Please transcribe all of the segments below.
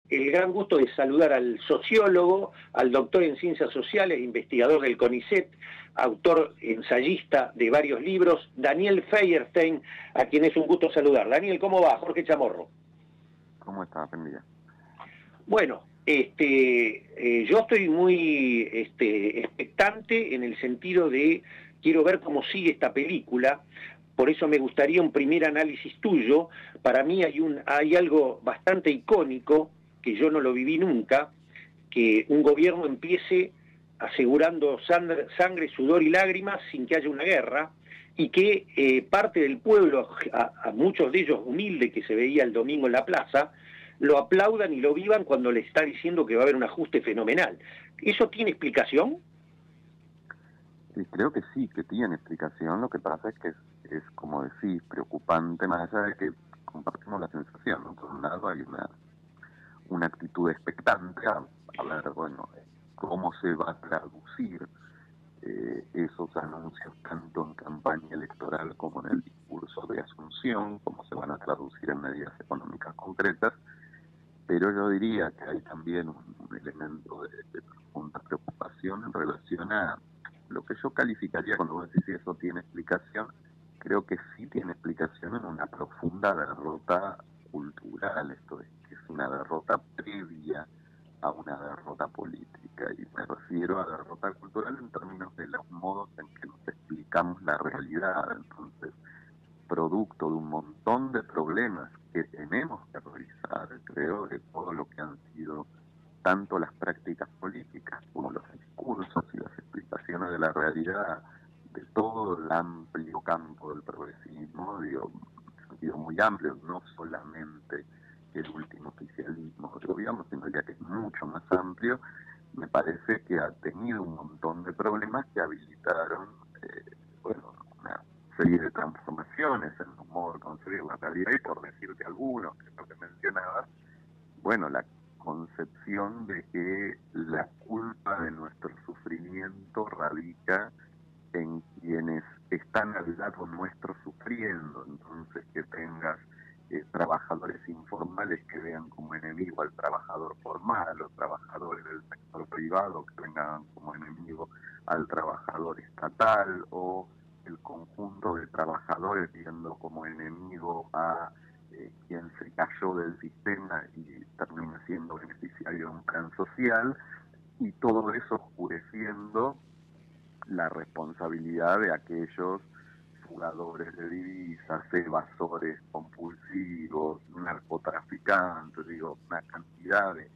el gran gusto de saludar al sociólogo, al doctor en Ciencias Sociales, investigador del CONICET, autor, ensayista de varios libros, Daniel Feuerstein, a quien es un gusto saludar. Daniel, ¿cómo va? Jorge Chamorro. ¿Cómo estás, Bendiga? Bueno, yo estoy muy expectante en el sentido de quiero ver cómo sigue esta película. Por eso me gustaría un primer análisis tuyo. Para mí hay algo bastante icónico, que yo no lo viví nunca, que un gobierno empiece asegurando sangre, sudor y lágrimas sin que haya una guerra, y que parte del pueblo, a muchos de ellos humildes que se veía el domingo en la plaza, lo aplaudan y lo vivan cuando le está diciendo que va a haber un ajuste fenomenal. ¿Eso tiene explicación? Sí, creo que sí, que tiene explicación. Lo que pasa es que es como decís, preocupante, más allá de que compartimos la sensación, ¿no? Por un lado hay una actitud expectante a ver, bueno, cómo se va a traducir esos anuncios tanto en campaña electoral como en el discurso de Asunción, cómo se van a traducir en medidas económicas concretas, pero yo diría que hay también un elemento de profunda preocupación en relación a lo que yo calificaría, cuando vos decís si eso tiene explicación, creo que sí tiene explicación en una profunda derrota cultural, esto es que es una derrota previa a una derrota política, y me refiero a derrota cultural en términos de los modos en que nos explicamos la realidad. Entonces, producto de un montón de problemas que tenemos que revisar, creo, de todo lo que han sido tanto las prácticas políticas como los discursos y las explicaciones de la realidad de todo el amplio campo del progresismo, digo, en sentido muy amplio, no solamente el último oficialismo del gobierno, sino ya que es mucho más amplio. Me parece que ha tenido un montón de problemas que habilitaron bueno, una serie de transformaciones en el modo de concebir la realidad, y por decirte algunos, que es lo que mencionabas, bueno, la concepción de que la culpa de nuestro sufrimiento radica en quienes están al lado nuestro sufriendo. Entonces, que tengas trabajadores informales que vean como enemigo al trabajador formal, los trabajadores del sector privado que vengan como enemigo al trabajador estatal, o el conjunto de trabajadores viendo como enemigo a quien se cayó del sistema y termina siendo beneficiario de un plan social, y todo eso oscureciendo la responsabilidad de aquellos fugadores de divisas, evasores compulsivos, narcotraficantes, digo, una cantidad de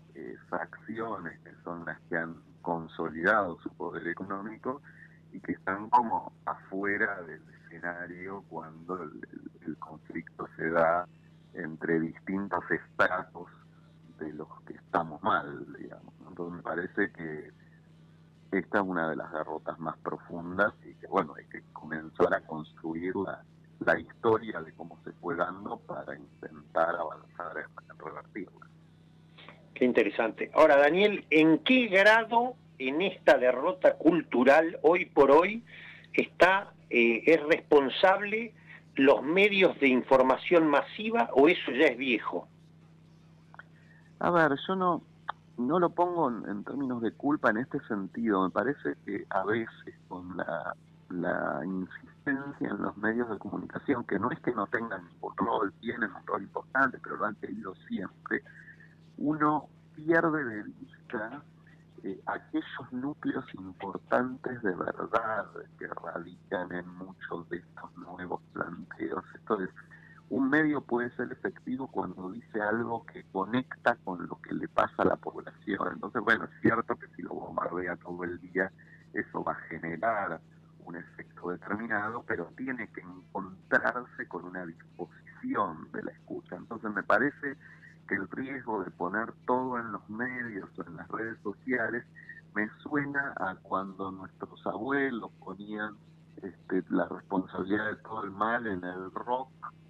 facciones que son las que han consolidado su poder económico y que están como afuera del escenario cuando el conflicto se da entre distintos estratos de los que estamos mal, digamos. Entonces me parece que esta es una de las derrotas más profundas y que, bueno, hay que comenzar a construir la historia de cómo se fue dando para intentar avanzar en revertirla. Qué interesante. Ahora, Daniel, ¿en qué grado en esta derrota cultural hoy por hoy es responsable los medios de información masiva, o eso ya es viejo? A ver, yo no lo pongo en términos de culpa en este sentido. Me parece que a veces con la insistencia en los medios de comunicación, que no es que no tengan ningún rol, tienen un rol importante, pero lo han tenido siempre, uno pierde de vista aquellos núcleos importantes de verdad que radican en muchos de estos nuevos planteos. Esto es, un medio puede ser efectivo cuando dice algo que conecta con lo que le pasa a la población. Entonces, bueno, es cierto que si lo bombardea todo el día, eso va a generar un efecto determinado, pero tiene que encontrarse con una disposición de la escucha. Entonces, me parece que el riesgo de poner todo en los medios o en las redes sociales me suena a cuando nuestros abuelos ponían la responsabilidad de todo el mal en el rock,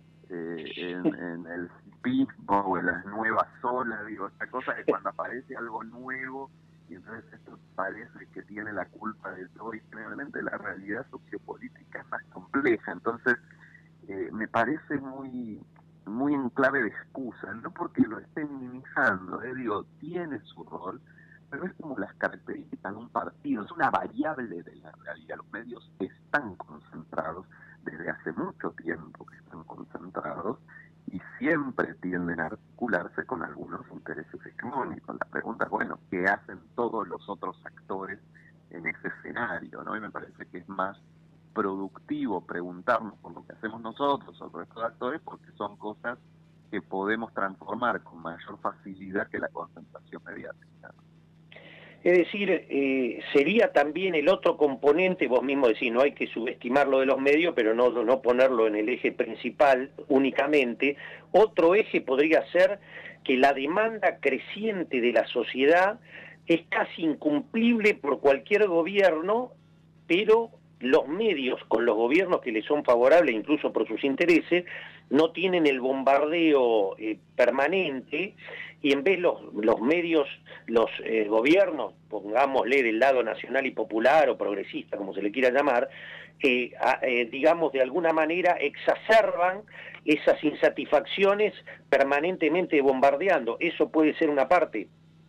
en el hipismo o en las nuevas olas, digo, esta cosa de cuando aparece algo nuevo y entonces esto parece que tiene la culpa de todo, y generalmente la realidad sociopolítica es más compleja. Entonces me parece muy muy en clave de excusa, no porque lo estén minimizando, digo, tiene su rol, pero es como las características de un partido, es una variable de la realidad. Los medios están concentrados, desde hace mucho tiempo que están concentrados, y siempre tienden a articularse con algunos intereses hegemónicos. La pregunta es, bueno, ¿qué hacen todos los otros actores en ese escenario? ¿No? Y me parece que es más productivo preguntarnos por lo que hacemos nosotros o el resto de actores, porque son cosas que podemos transformar con mayor facilidad que la concentración mediática. Es decir, sería también el otro componente, vos mismo decís, no hay que subestimar lo de los medios, pero no ponerlo en el eje principal únicamente. Otro eje podría ser que la demanda creciente de la sociedad es casi incumplible por cualquier gobierno, pero los medios con los gobiernos que les son favorables, incluso por sus intereses, no tienen el bombardeo permanente, y en vez los medios, los gobiernos, pongámosle del lado nacional y popular o progresista, como se le quiera llamar, digamos, de alguna manera exacerban esas insatisfacciones permanentemente bombardeando. Eso puede ser una parte.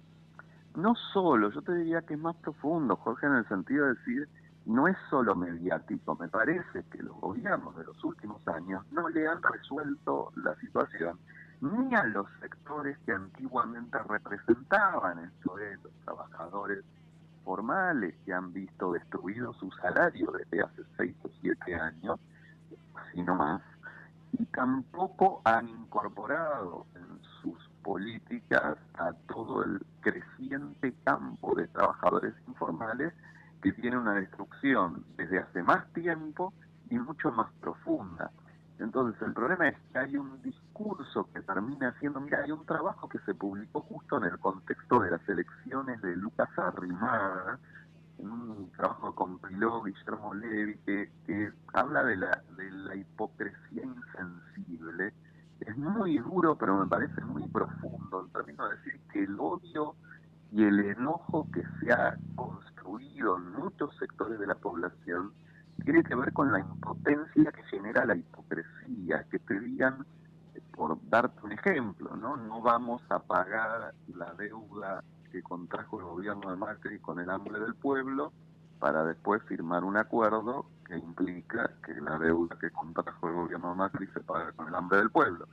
No solo, yo te diría que es más profundo, Jorge, en el sentido de decir, no es solo mediático. Me parece que los gobiernos de los últimos años no le han resuelto la situación ni a los sectores que antiguamente representaban esto de los trabajadores formales, que han visto destruido su salario desde hace 6 o 7 años, sino más, y tampoco han incorporado en sus políticas a todo el creciente campo de trabajadores informales que tiene una destrucción desde hace más tiempo y mucho más profunda. Entonces el problema es que hay un discurso que termina siendo, mira, hay un trabajo que se publicó justo en el contexto de las elecciones de Lucas Arrimada, en un trabajo que compiló Guillermo Levi, que habla de la hipocresía insensible. Es muy duro, pero me parece muy profundo en términos de decir que el odio y el enojo que se ha construido en muchos sectores de la población tiene que ver con la impotencia que genera la hipocresía, que te digan, por darte un ejemplo, no vamos a pagar la deuda que contrajo el gobierno de Macri con el hambre del pueblo, para después firmar un acuerdo que implica que la deuda que contrajo el gobierno de Macri se paga con el hambre del pueblo.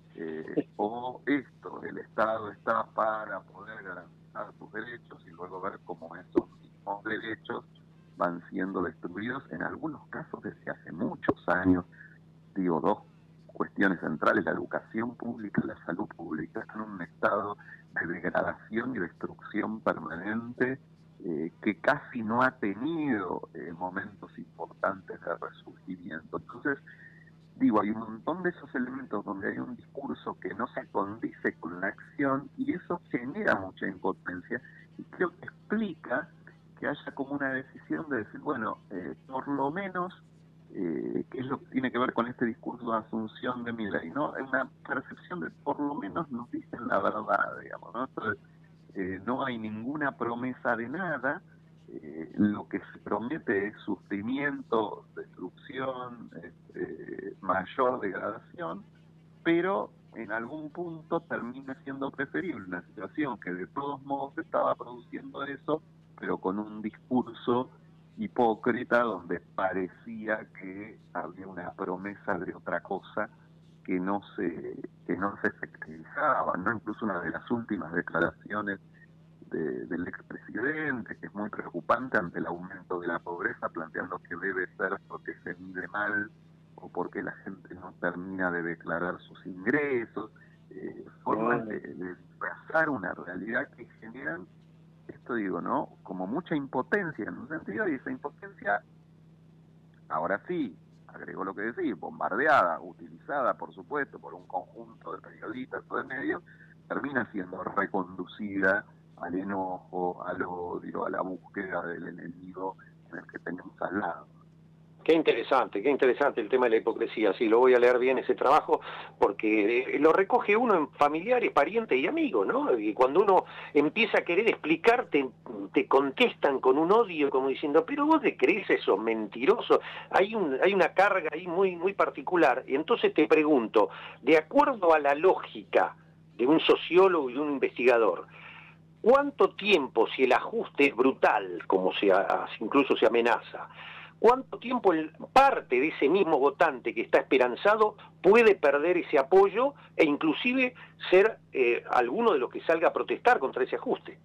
O esto, el Estado está para poder garantizar sus derechos y luego ver cómo esos mismos derechos van siendo destruidos, en algunos casos desde hace muchos años. Digo, dos cuestiones centrales: la educación pública y la salud pública están en un estado de degradación y destrucción permanente, que casi no ha tenido momentos importantes de resurgimiento. Entonces, digo, hay un montón de esos elementos donde hay un discurso que no se condice con la acción, y eso genera mucha impotencia, y creo que explica que haya como una decisión de decir, bueno, por lo menos, que es lo que tiene que ver con este discurso de asunción de Milei, ¿no? Hay una percepción de por lo menos nos dicen la verdad, digamos, ¿no? Entonces, no hay ninguna promesa de nada. Lo que se promete es sufrimiento, destrucción, mayor degradación, pero en algún punto termina siendo preferible una situación que de todos modos estaba produciendo eso, pero con un discurso hipócrita donde parecía que había una promesa de otra cosa que no se efectivizaba, ¿no? Incluso una de las últimas declaraciones del expresidente, que es muy preocupante ante el aumento de la pobreza, planteando que debe ser porque se mide mal o porque la gente no termina de declarar sus ingresos, formas de disfrazar una realidad que generan, esto digo, ¿no? Como mucha impotencia en un sentido, y esa impotencia, ahora sí, agregó lo que decís, bombardeada, utilizada, por supuesto, por un conjunto de periodistas o de medios, termina siendo reconducida al enojo, al odio, a la búsqueda del enemigo en el que tenemos al lado. Qué interesante el tema de la hipocresía. Sí, lo voy a leer bien ese trabajo, porque lo recoge uno en familiares, parientes y amigos, ¿no? Y cuando uno empieza a querer explicarte, te contestan con un odio, como diciendo, pero vos te crees eso, mentiroso. Hay una carga ahí muy particular. Y entonces te pregunto, de acuerdo a la lógica de un sociólogo y de un investigador, ¿cuánto tiempo, si el ajuste es brutal, como incluso se amenaza, cuánto tiempo parte de ese mismo votante que está esperanzado puede perder ese apoyo e inclusive ser alguno de los que salga a protestar contra ese ajuste?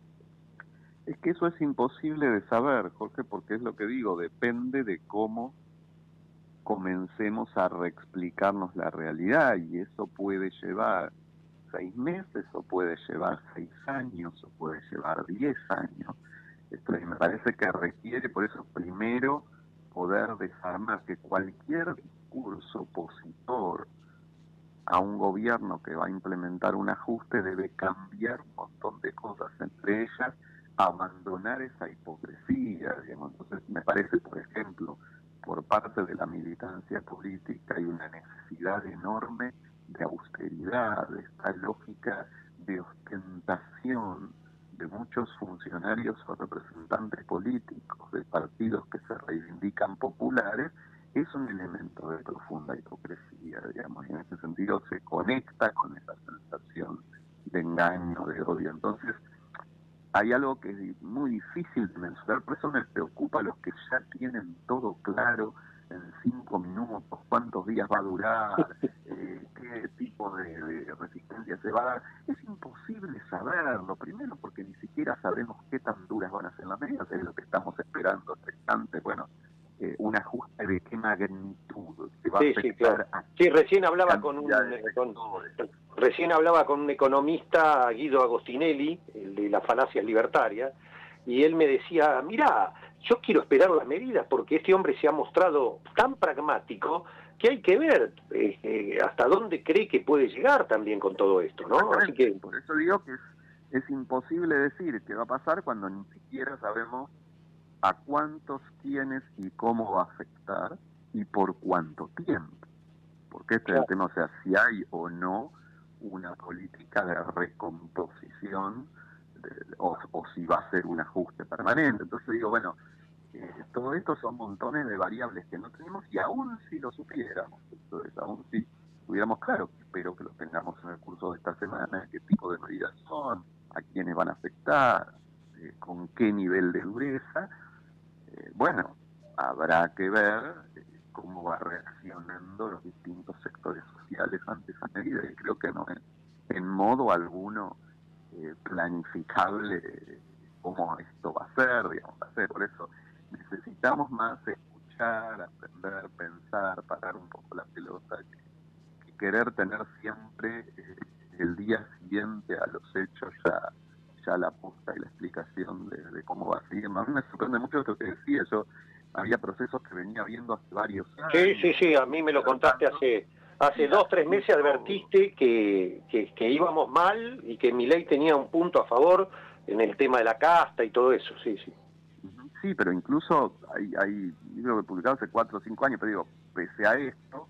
Es que eso es imposible de saber, Jorge, porque es lo que digo, depende de cómo comencemos a reexplicarnos la realidad, y eso puede llevar 6 meses, o puede llevar 6 años, o puede llevar 10 años. Esto me parece que requiere, por eso, primero poder desarmar que cualquier discurso opositor a un gobierno que va a implementar un ajuste debe cambiar un montón de cosas, entre ellas abandonar esa hipocresía, digamos. Entonces me parece, por ejemplo, por parte de la militancia política hay una necesidad enorme de austeridad, de esta lógica de ostentación de muchos funcionarios o representantes políticos de partidos que se reivindican populares, es un elemento de profunda hipocresía, digamos, y en ese sentido se conecta con esa sensación de engaño, de odio. Entonces, hay algo que es muy difícil de mensurar, por eso me preocupa a los que ya tienen todo claro en 5 minutos, cuántos días va a durar, qué tipo de resistencia se va a dar. Es imposible saberlo, primero porque ni siquiera sabemos qué tan duras van a ser las medidas, es lo que estamos esperando hasta el instante. Bueno, un ajuste de qué magnitud, que va a afectar, Sí, claro. a Sí, recién hablaba con un economista, Guido Agostinelli, el de las falacias libertarias, y él me decía, mirá, yo quiero esperar las medidas porque este hombre se ha mostrado tan pragmático que hay que ver hasta dónde cree que puede llegar también con todo esto, ¿no? Así que por eso digo que es imposible decir qué va a pasar cuando ni siquiera sabemos a cuántos, quiénes y cómo va a afectar y por cuánto tiempo. Porque este es el tema, o sea, si hay o no una política de recomposición o si va a ser un ajuste permanente. Entonces digo, bueno, todo esto son montones de variables que no tenemos, y aún si lo supiéramos, entonces aún si tuviéramos claro, espero que lo tengamos en el curso de esta semana, qué tipo de medidas son, a quiénes van a afectar, con qué nivel de dureza, bueno, habrá que ver cómo va reaccionando los distintos sectores sociales ante esa medida, y creo que no es en modo alguno planificable cómo esto va a ser, digamos, por eso necesitamos más escuchar, aprender, pensar, parar un poco la pelota, que querer tener siempre el día siguiente a los hechos ya la posta y la explicación de cómo va a seguir. A mí me sorprende mucho esto que decía, yo había procesos que venía viendo hace varios años. Sí, a mí me lo contaste hace 2, 3 meses, advertiste que íbamos mal y que Milei tenía un punto a favor en el tema de la casta y todo eso, sí. Sí, pero incluso hay libros que publicado hace 4 o 5 años, pero digo, pese a esto,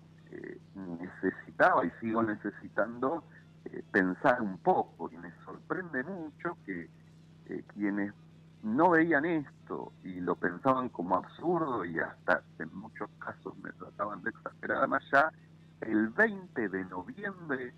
necesitaba y sigo necesitando pensar un poco, y me sorprende mucho que quienes no veían esto y lo pensaban como absurdo, y hasta en muchos casos me trataban de exagerar, además ya el 20 de noviembre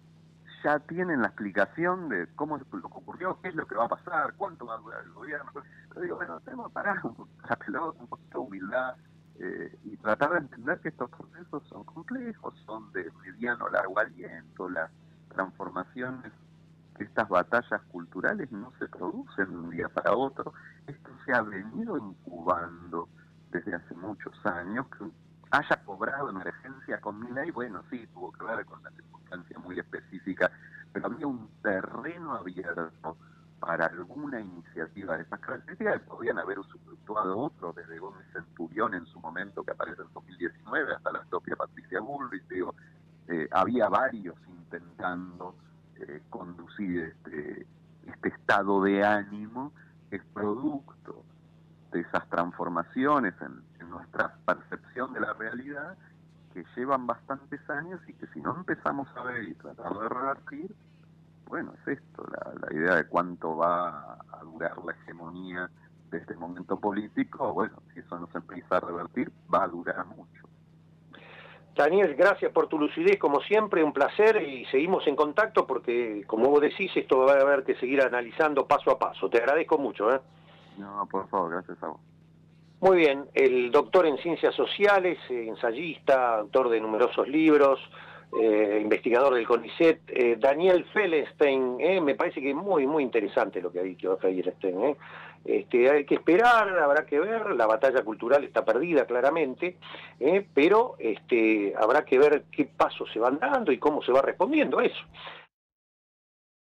ya tienen la explicación de cómo es lo que ocurrió, qué es lo que va a pasar, cuánto va a durar el gobierno. Pero digo, bueno, tenemos que parar un poquito la pelota, un poquito de humildad, y tratar de entender que estos procesos son complejos, son de mediano o largo aliento. Las transformaciones, estas batallas culturales no se producen de un día para otro. Esto se ha venido incubando desde hace muchos años. Que haya cobrado emergencia con Milei, bueno, sí, tuvo que ver con una circunstancia muy específica, pero había un terreno abierto para alguna iniciativa de esas características, que podían haber usufructuado otros, desde Gómez Centurión en su momento, que aparece en 2019, hasta la propia Patricia Bullrich. Digo, había varios intentando conducir este estado de ánimo, que es producto de esas transformaciones en nuestro nuestra percepción de la realidad, que llevan bastantes años y que si no empezamos a ver y tratar de revertir, bueno, es esto, la idea de cuánto va a durar la hegemonía de este momento político. Bueno, si eso no se empieza a revertir, va a durar mucho. Daniel, gracias por tu lucidez, como siempre, un placer, y seguimos en contacto porque, como vos decís, esto va a haber que seguir analizando paso a paso. Te agradezco mucho. No, por favor, gracias a vos. Muy bien, el doctor en Ciencias Sociales, ensayista, autor de numerosos libros, investigador del CONICET, Daniel Felenstein. Me parece que es muy interesante lo que ha dicho Felenstein. Hay que esperar, habrá que ver, la batalla cultural está perdida claramente, pero habrá que ver qué pasos se van dando y cómo se va respondiendo a eso.